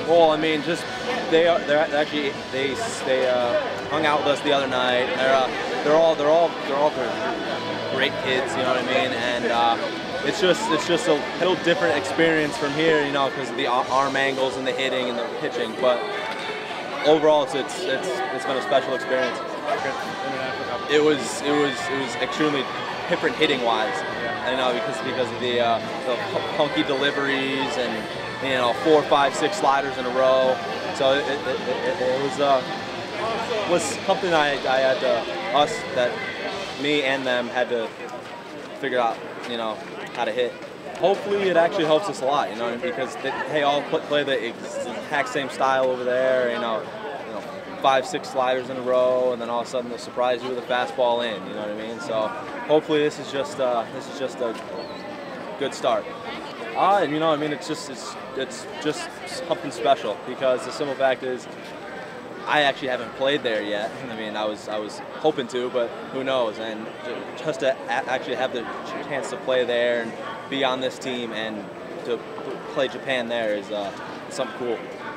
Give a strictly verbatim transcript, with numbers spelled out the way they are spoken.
Well, I mean, just they are they're actually they they uh, hung out with us the other night. They're uh, they're all they're all they're all great kids, you know what I mean? And uh, it's just it's just a little different experience from here, you know, because of the arm angles and the hitting and the pitching. But overall, it's it's it's, it's been a special experience. It was it was it was extremely different hitting wise, you know, because because of the uh, the punky deliveries and, you know, four, five, six sliders in a row. So it, it, it, it was uh, was something I, I had to, us, that me and them had to figure out, you know, how to hit. Hopefully it actually helps us a lot, you know, because they, they all play the exact same style over there, you know, you know, five, six sliders in a row, and then all of a sudden they'll surprise you with a fastball in, you know what I mean? So hopefully this is just uh, this is just a good start. Ah, and you know, I mean, it's just it's it's just something special, because the simple fact is, I actually haven't played there yet. I mean, I was I was hoping to, but who knows? And just to actually have the chance to play there and be on this team and to play Japan there is uh, something cool.